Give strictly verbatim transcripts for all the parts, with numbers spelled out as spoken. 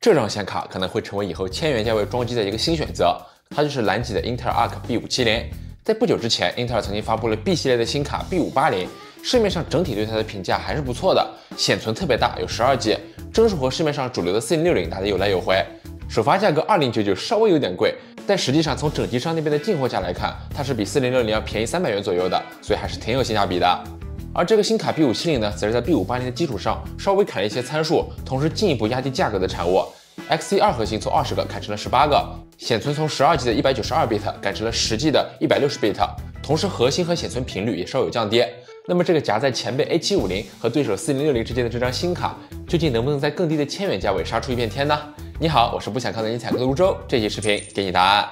这张显卡可能会成为以后千元价位装机的一个新选择，它就是蓝级的英特尔 Arc B 五七零。在不久之前，英特尔曾经发布了 B 系列的新卡 B 五八零，市面上整体对它的评价还是不错的，显存特别大，有十二 G， 帧数和市面上主流的四零六零打得有来有回。首发价格二零九九稍微有点贵，但实际上从整机商那边的进货价来看，它是比四零六零要便宜三百元左右的，所以还是挺有性价比的。而这个新卡 B 五七零呢，则是在 B 五八零的基础上稍微砍了一些参数，同时进一步压低价格的产物。X 一 二核心从二十个砍成了十八个，显存从十二 G 的一百九十二 bit 改成了十 G 的一百六十 bit， 同时核心和显存频率也稍有降低。那么这个夹在前辈 A 七五零 和对手四零六零之间的这张新卡，究竟能不能在更低的千元价位杀出一片天呢？你好，我是不想看到你踩坑的泸州，这期视频给你答案。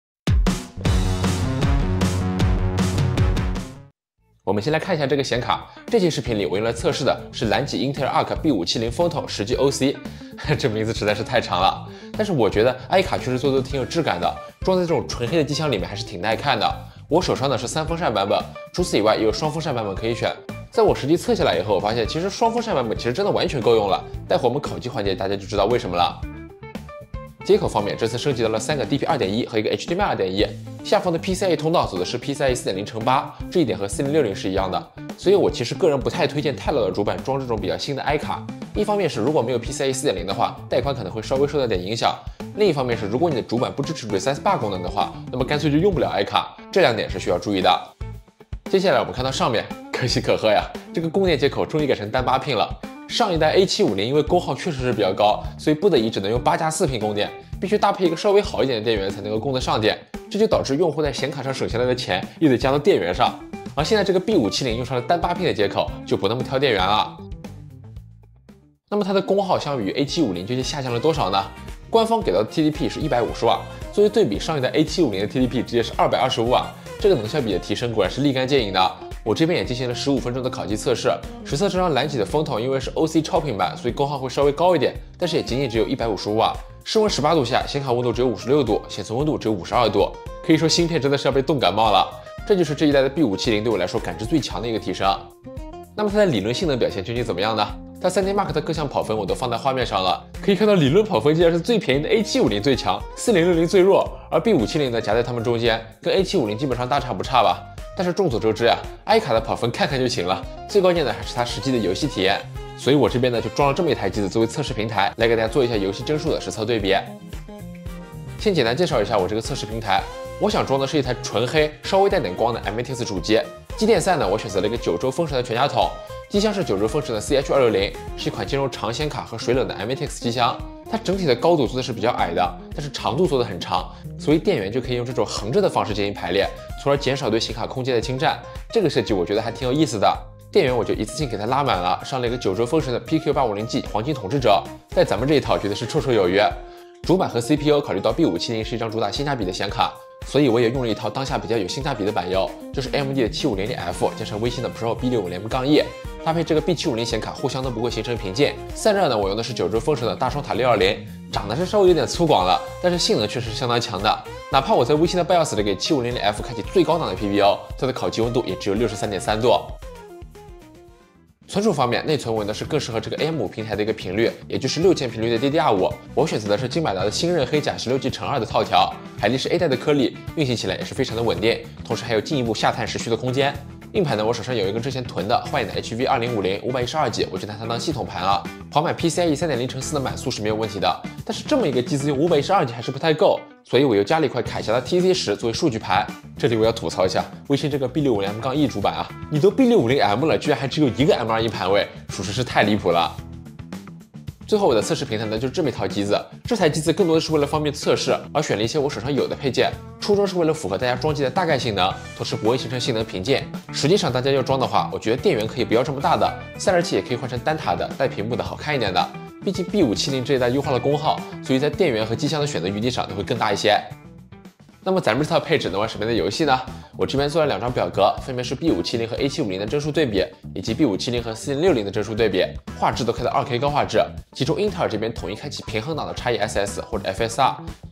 我们先来看一下这个显卡，这期视频里我用来测试的是蓝级英特尔 Arc B 五七零 Photon 十 G O C， 这名字实在是太长了。但是我觉得 i 卡确实做的挺有质感的，装在这种纯黑的机箱里面还是挺耐看的。我手上呢是三风扇版本，除此以外也有双风扇版本可以选。在我实际测下来以后，我发现其实双风扇版本其实真的完全够用了。待会我们烤机环节大家就知道为什么了。接口方面，这次升级到了三个 D P 二点一 和一个 H D M I 二点一，下方的 P C I E 通道走的是 P C I E 四点零乘八，这一点和四零六零是一样的。所以我其实个人不太推荐太老的主板装这种比较新的 i 卡。一方面是如果没有 P C I E 四点零的话，带宽可能会稍微受到点影响；另一方面是如果你的主板不支持 Recess Bar 功能的话，那么干脆就用不了 i 卡，这两点是需要注意的。接下来我们看到上面，可喜可贺呀，这个供电接口终于改成单八 pin 了。上一代 A 七五零因为功耗确实是比较高，所以不得已只能用八加四 pin 供电，必须搭配一个稍微好一点的电源才能够供得上电，这就导致用户在显卡上省下来的钱又得加到电源上。而现在这个 B 五七零用上了单八 pin 的接口，就不那么挑电源了。那么它的功耗相比于 A 七五零究竟下降了多少呢？官方给到的 T D P 是一百五十瓦，作为对比，上一代 A 七五零的 T D P 直接是二百二十五瓦，这个能效比的提升果然是立竿见影的。我这边也进行了十五分钟的烤机测试，实测这张蓝级的Photon因为是 O C 超频版，所以功耗会稍微高一点，但是也仅仅只有一百五十五瓦。室温十八度下，显卡温度只有五十六度，显存温度只有五十二度，可以说芯片真的是要被冻感冒了。这就是这一代的 B 五七零对我来说感知最强的一个提升。那么它的理论性能表现究竟怎么样呢？它 三 D Mark 的各项跑分我都放在画面上了，可以看到理论跑分竟然是最便宜的 A 七五零最强，四零六零最弱，而 B 五七零呢夹在它们中间，跟 A 七五零基本上大差不差吧。但是众所周知呀、啊、，i 卡的跑分看看就行了，最关键的还是它实际的游戏体验。所以我这边呢就装了这么一台机子作为测试平台，来给大家做一下游戏帧数的实测对比。先简单介绍一下我这个测试平台，我想装的是一台纯黑、稍微带点光的 M A T X 主机。机电赛呢，我选择了一个九州风神的全家桶，机箱是九州风神的 C H 二六零，是一款兼容长显卡和水冷的 M A T X 机箱。它整体的高度做的是比较矮的，但是长度做的很长，所以电源就可以用这种横着的方式进行排列，从而减少对显卡空间的侵占。这个设计我觉得还挺有意思的。电源我就一次性给它拉满了，上了一个九州风神的 P Q 八五零 G 黄金统治者，在咱们这一套觉得是绰绰有余。主板和 C P U 考虑到 B 五七零是一张主打性价比的显卡，所以我也用了一套当下比较有性价比的板油，就是 A M D 的七五零零 F 加上微星的 Pro B 六五零 E， 搭配这个 B 七五零显卡，互相都不会形成屏件。散热呢，我用的是九州风神的大双塔六二零，长得是稍微有点粗犷了，但是性能确实是相当强的。哪怕我在微星的 BIOS 里给七五零零 F 开启最高档的 P P U， 它的烤机温度也只有 六十三点三度。存储方面，内存我用的是更适合这个 A M 五 平台的一个频率，也就是六千频率的 D D R 五。我选择的是金马达的新刃黑甲 十六 G 乘二的套条，海力士 A 带的颗粒，运行起来也是非常的稳定，同时还有进一步下探时序的空间。硬盘呢，我手上有一个之前囤的幻影的 H V 二零五零 五百一十二 G， 我就拿它当系统盘了。跑满 P C I E 三点零乘四 的满速是没有问题的，但是这么一个机子用 五百一十二 G 还是不太够，所以我又加了一块铠侠的 T C 十作为数据盘。这里我要吐槽一下微星这个 B 六五零 M E 主板啊，你都 B 六五零 M 了，居然还只有一个 M 二 硬盘位，属实是太离谱了。最后我的测试平台呢就是这么一套机子，这台机子更多的是为了方便测试而选了一些我手上有的配件，初衷是为了符合大家装机的大概性能，同时不会形成性能瓶颈。实际上大家要装的话，我觉得电源可以不要这么大的，散热器也可以换成单塔的带屏幕的好看一点的，毕竟 B 五七零这一代优化了功耗，所以在电源和机箱的选择余地上都会更大一些。那么咱们这套配置能玩什么样的游戏呢？我这边做了两张表格，分别是 B 五七零 和 A 七五零 的帧数对比，以及 B 五七零 和四零六零的帧数对比，画质都开到 二 K 高画质。其中英特尔这边统一开启平衡档的 X E S S 或者 F S R，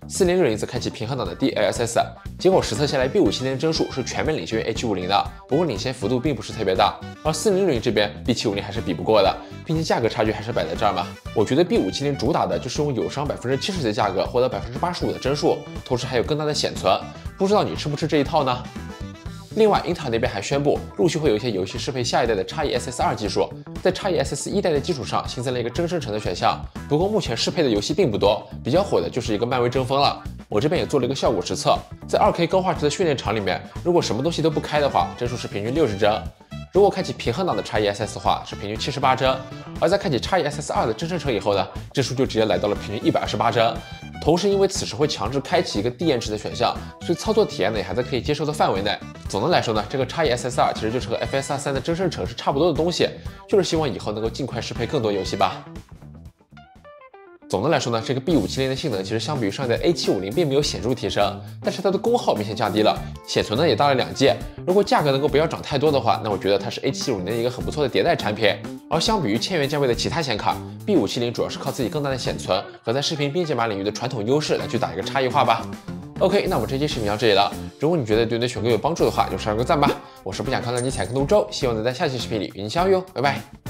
四零六零则开启平衡档的 D L S S， 结果实测下来 B 五七零的帧数是全面领先于 H 五零的，不过领先幅度并不是特别大，而四零六零这边 B 七五零还是比不过的，并且价格差距还是摆在这儿嘛。我觉得 B 五七零主打的就是用友商百分之七十的价格获得百分之八十五的帧数，同时还有更大的显存，不知道你吃不吃这一套呢？另外，英特尔那边还宣布，陆续会有一些游戏适配下一代的 X E S S 二技术，在 X E S S 一代的基础上新增了一个真生成的选项。不过目前适配的游戏并不多，比较火的就是一个漫威争锋了。我这边也做了一个效果实测，在 二K 高画质的训练场里面，如果什么东西都不开的话，帧数是平均六十帧；如果开启平衡档的 X E S S 的话，是平均七十八帧；而在开启 X E S S 二的真生成以后呢，帧数就直接来到了平均一百二十八帧。同时，因为此时会强制开启一个低延迟的选项，所以操作体验呢也还在可以接受的范围内。总的来说呢，这个 X E S S 二其实就是和 F S R 三的真生成是差不多的东西，就是希望以后能够尽快适配更多游戏吧。总的来说呢，这个 B 五七零的性能其实相比于上一代 A 七五零并没有显著提升，但是它的功耗明显降低了，显存呢也大了两 G。如果价格能够不要涨太多的话，那我觉得它是 A 七五零的一个很不错的迭代产品。而相比于千元价位的其他显卡 ，B 五七零主要是靠自己更大的显存和在视频编解码领域的传统优势来去打一个差异化吧。OK， 那我们这期视频到这里了。如果你觉得对你的选购有帮助的话，就上个赞吧。我是不想看到你踩坑的周，希望能在下期视频里与你相遇哦，拜拜。